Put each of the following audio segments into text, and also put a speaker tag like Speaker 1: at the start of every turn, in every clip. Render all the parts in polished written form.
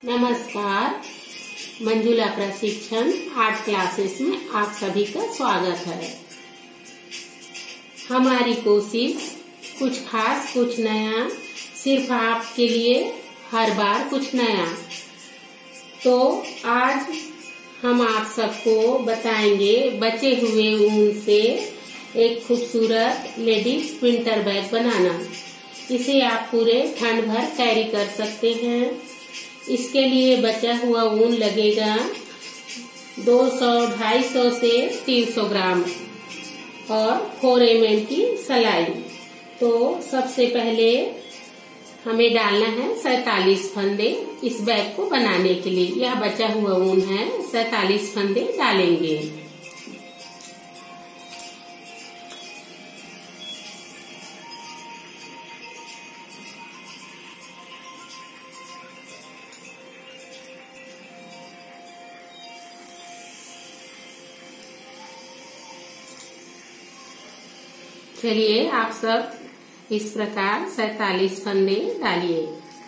Speaker 1: नमस्कार, मंजुला प्रशिक्षण art classes में आप सभी का स्वागत है। हमारी कोशिश कुछ खास कुछ नया, सिर्फ आपके लिए हर बार कुछ नया। तो आज हम आप सबको बताएंगे बचे हुए ऊन से एक खूबसूरत लेडीज प्रिंटर बैग बनाना। इसे आप पूरे ठंड भर कैरी कर सकते हैं। इसके लिए बचा हुआ ऊन लगेगा 200-250 से 300 ग्राम और 4 mm की सिलाई। तो सबसे पहले हमें डालना है 47 फंदे इस बैग को बनाने के लिए। यह बचा हुआ ऊन है, 47 फंदे डालेंगे। चलिए आप सब इस प्रकार 47 फंदे डालिए।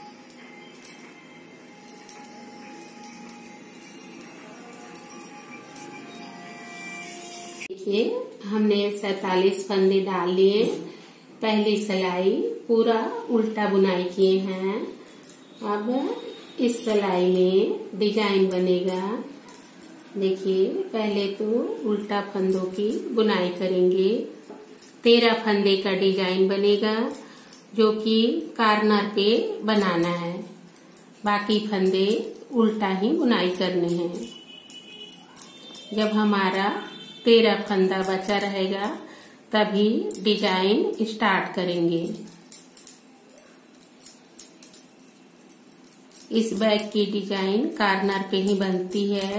Speaker 1: देखिए हमने 47 फंदे डाल लिए। पहली सिलाई पूरा उल्टा बुनाई किए हैं। अब इस सिलाई में डिजाइन बनेगा। देखिए पहले तो उल्टा फंदों की बुनाई करेंगे। 13 फंदे का डिजाइन बनेगा जो कि कॉर्नर पे बनाना है। बाकी फंदे उल्टा ही बुनाई करने हैं। जब हमारा 13 फंदा बचा रहेगा तभी डिजाइन स्टार्ट करेंगे। इस बैग की डिजाइन कॉर्नर पे ही बनती है।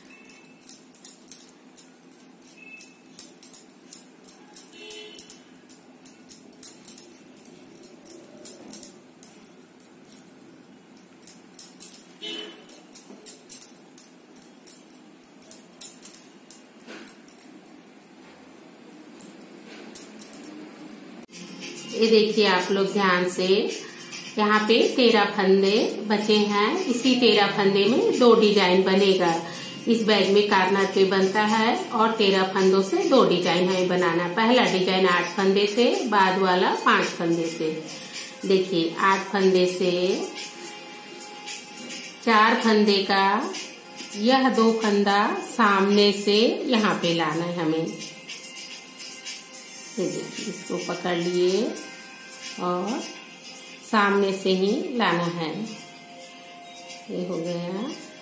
Speaker 1: ये देखिए आप लोग ध्यान से, यहाँ पे 13 फंदे बचे हैं। इसी 13 फंदे में 2 डिजाइन बनेगा। इस बैग में कॉर्नर पे बनता है और 13 फंदों से 2 डिजाइन हमें बनाना। पहला डिजाइन 8 फंदे से, बाद वाला 5 फंदे से। देखिए 8 फंदे से 4 फंदे का यह 2 फंदा सामने से यहाँ पे लाना है हमें। ये देखिए इसको पकड़ लिए और सामने से ही लाना है। ये हो गया।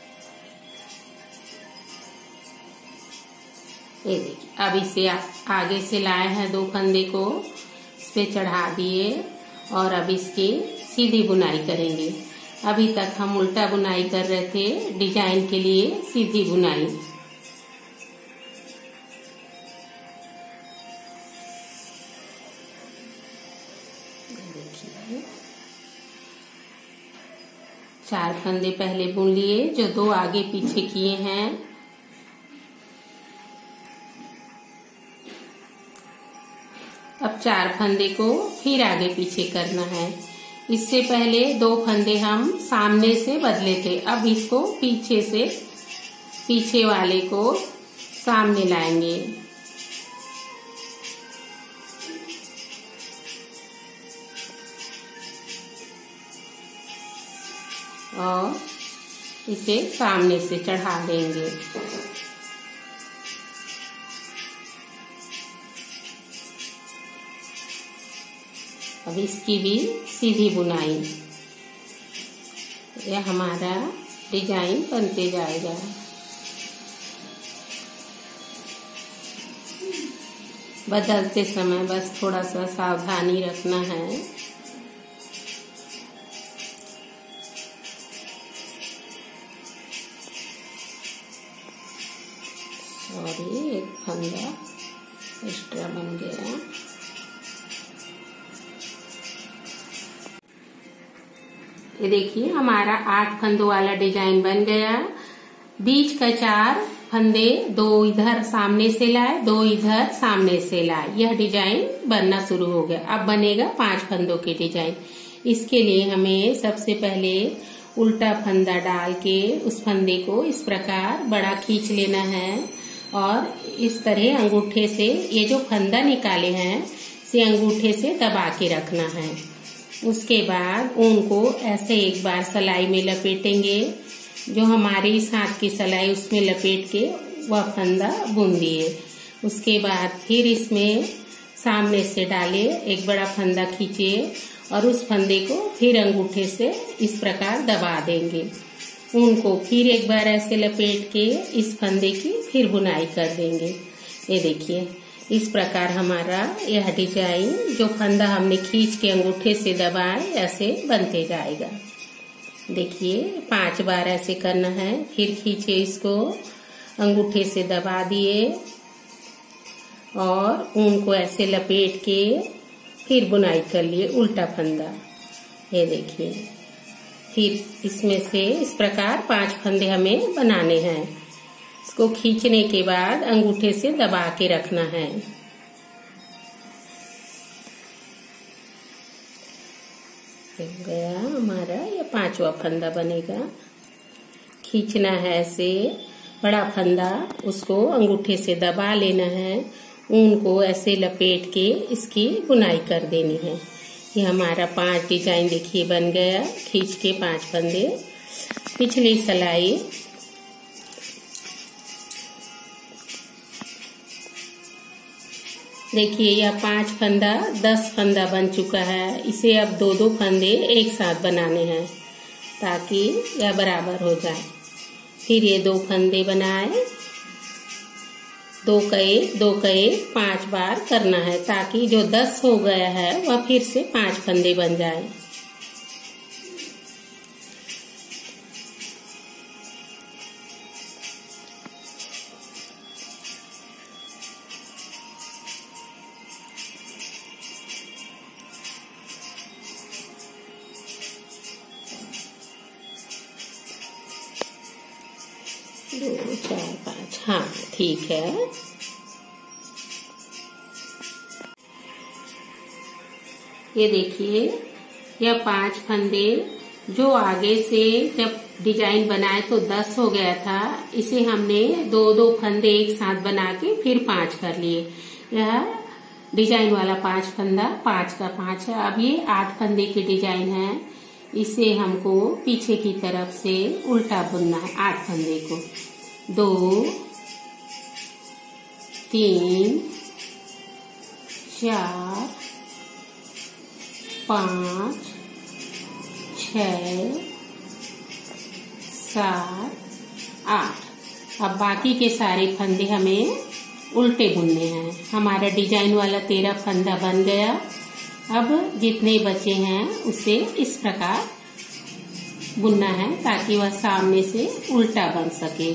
Speaker 1: ये देखिए अब इसे आगे से लाए हैं 2 फंदे को, इस पे चढ़ा दिए और अब इसकी सीधी बुनाई करेंगे। अभी तक हम उल्टा बुनाई कर रहे थे, डिजाइन के लिए सीधी बुनाई। देखिए 4 फंदे पहले बुन लिए जो 2 आगे पीछे किए हैं। अब 4 फंदे को फिर आगे पीछे करना है। इससे पहले 2 फंदे हम सामने से बदले थे। अब इसको पीछे से, पीछे वाले को सामने लाएंगे। और इसे सामने से चढ़ा देंगे। अब इसकी भी सीधी बुनाई। यह हमारा डिजाइन बनते जाएगा। बदलते समय बस थोड़ा सा सावधानी रखना है। और ये एक फंदा एक्स्ट्रा बन गया। ये देखिए हमारा 8 फंदों वाला डिजाइन बन गया। बीच का 4 फंदे 2 इधर सामने से लाए, 2 इधर सामने से लाए। यह डिजाइन बनना शुरू हो गया। अब बनेगा 5 फंदों के डिजाइन। इसके लिए हमें सबसे पहले उल्टा फंदा डाल के उस फंदे को इस प्रकार बड़ा खींच लेना है और इस तरह अंगूठे से ये जो फंदा निकाले हैं इसे अंगूठे से दबा के रखना है। उसके बाद ऊन को ऐसे एक बार सिलाई में लपेटेंगे, जो हमारी साथ की सिलाई उसमें लपेट के वह फंदा बुन दिए। उसके बाद फिर इसमें सामने से डाले, एक बड़ा फंदा खींचे और उस फंदे को फिर अंगूठे से इस प्रकार दबा देंगे। ऊन को फिर एक बार ऐसे लपेट के इस फंदे की फिर बुनाई कर देंगे। ये देखिए इस प्रकार हमारा यह डिजाइन जो फंदा हमने खींच के अंगूठे से दबाए ऐसे बनते जाएगा। देखिए 5 बार ऐसे करना है, फिर खींचे इसको अंगूठे से दबा दिए और ऊन को ऐसे लपेट के फिर बुनाई कर लिए उल्टा फंदा। ये देखिए फिर इसमें से इस प्रकार 5 फंदे हमें बनाने हैं। इसको खींचने के बाद अंगूठे से दबा के रखना है। गया हमारा ये 5वां फंदा बनेगा। खींचना है ऐसे बड़ा फंदा, उसको अंगूठे से दबा लेना है, ऊन को ऐसे लपेट के इसकी बुनाई कर देनी है। ये हमारा 5 डिजाइन देखिए बन गया। खींच के 5 फंदे, पिछली सिलाई देखिए यह 5 फंदा 10 फंदा बन चुका है। इसे अब 2-2 फंदे एक साथ बनाने हैं ताकि यह बराबर हो जाए। फिर ये 2 फंदे बनाए, 2 का 1 5 बार करना है ताकि जो 10 हो गया है वह फिर से 5 फंदे बन जाए। दो 4 5, हाँ ठीक है। ये देखिए यह 5 फंदे जो आगे से जब डिजाइन बनाए तो 10 हो गया था, इसे हमने 2-2 फंदे एक साथ बना के फिर 5 कर लिए। यह डिजाइन वाला 5 फंदा 5 का 5 है। अब ये 8 फंदे की डिजाइन है, इसे हमको पीछे की तरफ से उल्टा बुनना है। 8 फंदे को 2 3 4 5 6 7 8। अब बाकी के सारे फंदे हमें उल्टे बुनने हैं। हमारा डिजाइन वाला 13 फंदा बन गया। अब जितने बचे हैं उसे इस प्रकार बुनना है ताकि वह सामने से उल्टा बन सके।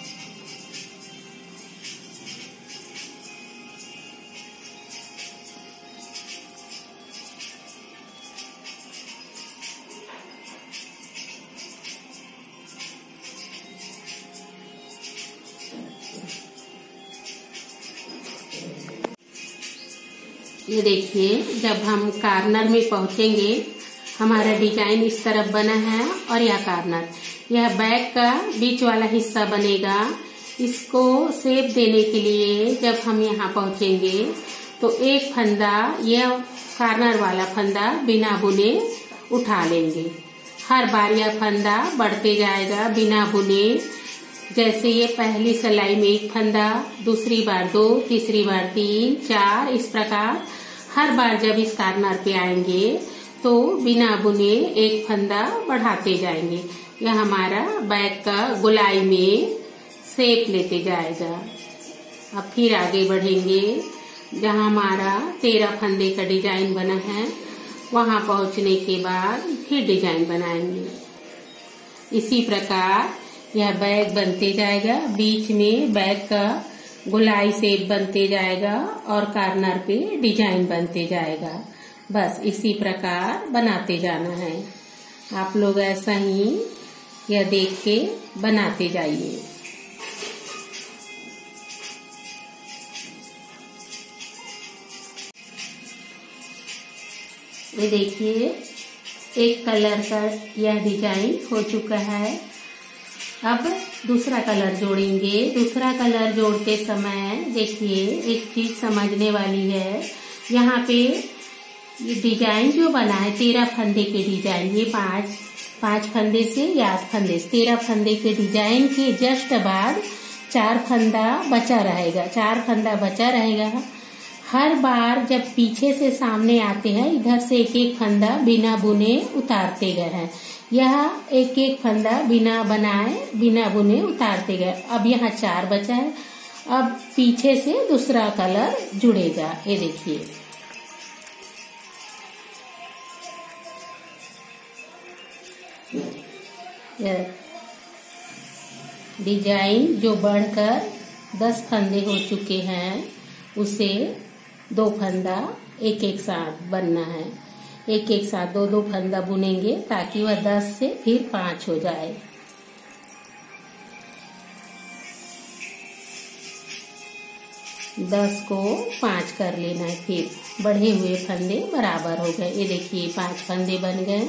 Speaker 1: ये देखिए जब हम कार्नर में पहुंचेंगे, हमारा डिजाइन इस तरफ बना है और यह कार्नर, यह बैक का बीच वाला हिस्सा बनेगा। इसको शेप देने के लिए जब हम यहाँ पहुंचेंगे तो एक फंदा, यह कार्नर वाला फंदा बिना बुने उठा लेंगे। हर बार यह फंदा बढ़ते जाएगा बिना बुने। जैसे ये पहली सिलाई में एक फंदा, दूसरी बार 2, तीसरी बार 3, 4, इस प्रकार हर बार जब इस कार्नर पे आएंगे तो बिना बुने एक फंदा बढ़ाते जाएंगे। यह हमारा बैक का गोलाई में शेप लेते जाएगा। अब फिर आगे बढ़ेंगे, जहाँ हमारा 13 फंदे का डिजाइन बना है वहाँ पहुँचने के बाद फिर डिजाइन बनाएंगे। इसी प्रकार यह बैग बनते जाएगा, बीच में बैग का गोलाई शेप बनते जाएगा और कार्नर पे डिजाइन बनते जाएगा। बस इसी प्रकार बनाते जाना है। आप लोग ऐसा ही यह देख के बनाते जाइए। ये देखिए एक कलर का यह डिजाइन हो चुका है। अब दूसरा कलर जोड़ेंगे। दूसरा कलर जोड़ते समय देखिए एक चीज समझने वाली है। यहाँ पे ये डिजाइन जो बना है 13 फंदे के डिजाइन, ये पांच फंदे से या 8 फंदे से 13 फंदे के डिजाइन के जस्ट बाद 4 फंदा बचा रहेगा। 4 फंदा बचा रहेगा। हर बार जब पीछे से सामने आते हैं इधर से एक एक फंदा बिना बुने उतारते गए हैं। यह एक एक फंदा बिना बनाए बिना बुने उतारते गए। अब यहाँ 4 बचा है। अब पीछे से दूसरा कलर जुड़ेगा। ये देखिए डिजाइन जो बढ़कर 10 फंदे हो चुके हैं उसे 2 फंदा एक एक साथ बनना है। एक एक साथ 2-2 फंदा बुनेंगे ताकि वह 10 से फिर 5 हो जाए। दस को 5 कर लेना है। फिर बढ़े हुए फंदे बराबर हो गए। ये देखिए 5 फंदे बन गए।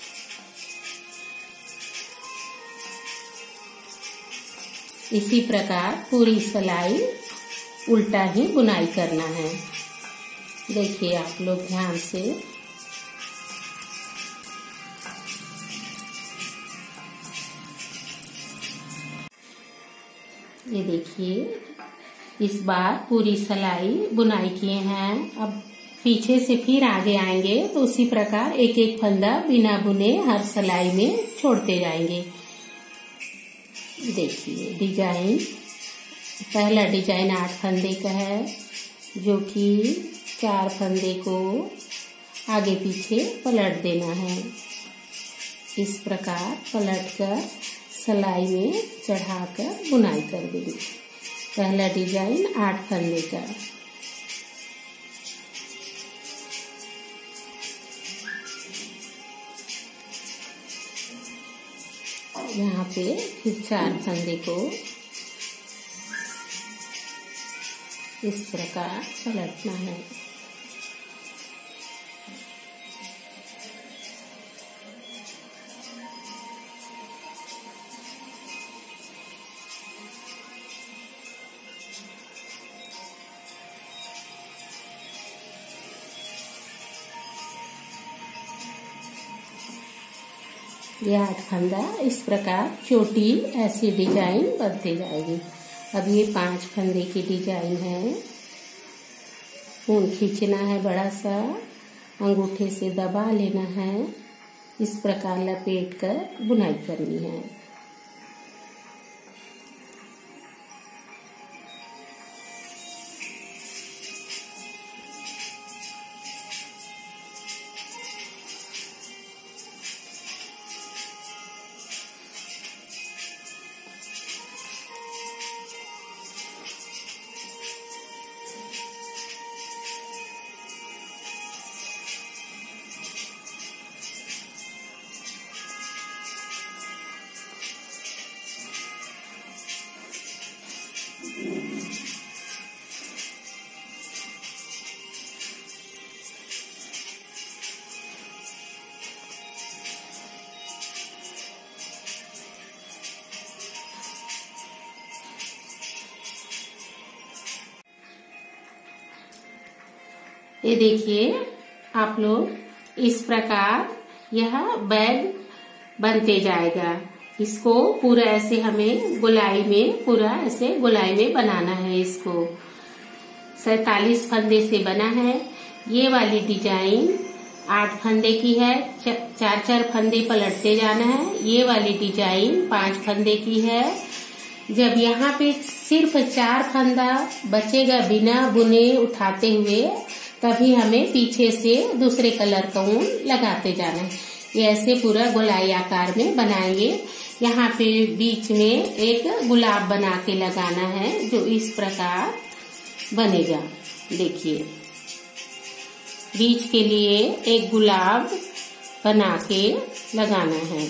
Speaker 1: इसी प्रकार पूरी सिलाई उल्टा ही बुनाई करना है। देखिए आप लोग ध्यान से। ये देखिए इस बार पूरी सिलाई बुनाई किए हैं। अब पीछे से फिर आगे आएंगे तो उसी प्रकार एक एक फंदा बिना बुने हर सिलाई में छोड़ते जाएंगे। देखिए डिजाइन, पहला डिजाइन 8 फंदे का है जो कि 4 फंदे को आगे पीछे पलट देना है। इस प्रकार पलट कर सिलाई में चढ़ाकर बुनाई कर देंगे। पहला डिजाइन 8 फंदे का। यहाँ पे फिर 4 फंदे को इस प्रकार पलटना है। ये 8 फंदा इस प्रकार चोटी ऐसी डिजाइन बनती जाएगी। अब ये 5 फंदे की डिजाइन है। ऊन खींचना है बड़ा सा, अंगूठे से दबा लेना है। इस प्रकार लपेट कर बुनाई करनी है। ये देखिए आप लोग इस प्रकार यह बैग बनते जाएगा। इसको पूरा ऐसे हमें गोलाई में, पूरा ऐसे गोलाई में बनाना है। इसको 47 फंदे से बना है। ये वाली डिजाइन 8 फंदे की है। 4-4 फंदे पलटते जाना है। ये वाली डिजाइन 5 फंदे की है। जब यहाँ पे सिर्फ 4 फंदा बचेगा बिना बुने उठाते हुए, तभी हमें पीछे से दूसरे कलर का ऊन लगाते जाना है। ये ऐसे पूरा गोलाई आकार में बनाएंगे। यहाँ पे बीच में एक गुलाब बना के लगाना है जो इस प्रकार बनेगा। देखिए बीच के लिए एक गुलाब बना के लगाना है।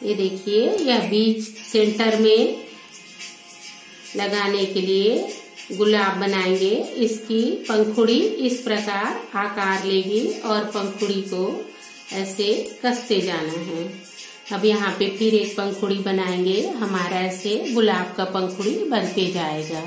Speaker 1: ये देखिए, यह बीच सेंटर में लगाने के लिए गुलाब बनाएंगे। इसकी पंखुड़ी इस प्रकार आकार लेगी और पंखुड़ी को ऐसे कसते जाना है। अब यहाँ पे फिर एक पंखुड़ी बनाएंगे, हमारा ऐसे गुलाब का पंखुड़ी बनते जाएगा।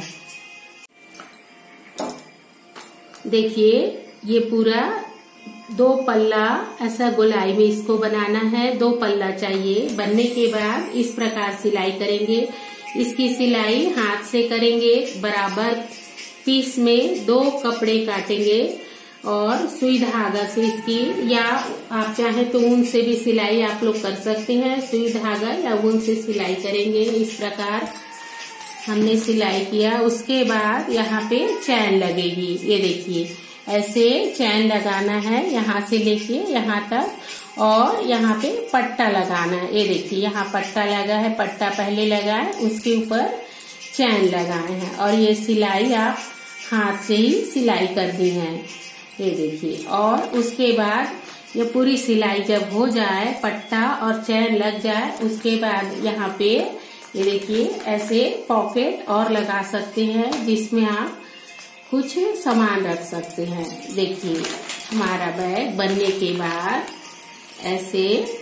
Speaker 1: देखिए, ये पूरा 2 पल्ला ऐसा गोलाई में इसको बनाना है। 2 पल्ला चाहिए। बनने के बाद इस प्रकार सिलाई करेंगे। इसकी सिलाई हाथ से करेंगे। बराबर पीस में 2 कपड़े काटेंगे और सुई धागा से इसकी, या आप चाहे तो ऊन से भी सिलाई आप लोग कर सकते हैं। सुई धागा या ऊन से सिलाई करेंगे। इस प्रकार हमने सिलाई किया। उसके बाद यहाँ पे चैन लगेगी। ये देखिए, ऐसे चैन लगाना है यहाँ से लेके यहाँ तक, और यहाँ पे पट्टा लगाना है। ये देखिए, यहाँ पट्टा लगा है। पट्टा पहले लगाए, उसके ऊपर चैन लगाए हैं, और ये सिलाई आप हाथ से ही सिलाई करनी है। ये देखिए, और उसके बाद ये पूरी सिलाई जब हो जाए, पट्टा और चैन लग जाए, उसके बाद यहाँ पे ये देखिए ऐसे पॉकेट और लगा सकते हैं, जिसमें आप कुछ सामान रख सकते हैं। देखिए, हमारा बैग बनने के बाद ऐसे,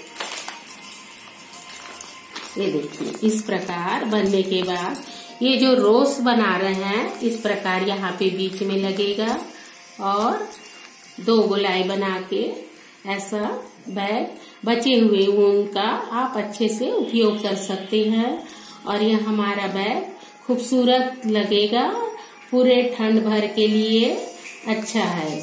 Speaker 1: ये देखिए इस प्रकार बनने के बाद ये जो रोस बना रहे हैं, इस प्रकार यहाँ पे बीच में लगेगा, और 2 गोलाई बना के ऐसा बैग बचे हुए ऊन का आप अच्छे से उपयोग कर सकते हैं। और यह हमारा बैग खूबसूरत लगेगा, पूरे ठंड भर के लिए अच्छा है।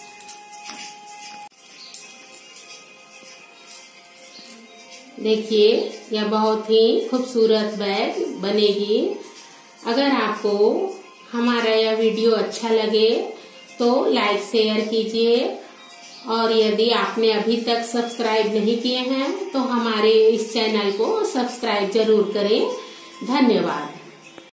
Speaker 1: देखिए, यह बहुत ही खूबसूरत बैग बनेगी। अगर आपको हमारा यह वीडियो अच्छा लगे तो लाइक शेयर कीजिए, और यदि आपने अभी तक सब्सक्राइब नहीं किए हैं तो हमारे इस चैनल को सब्सक्राइब जरूर करें। धन्यवाद।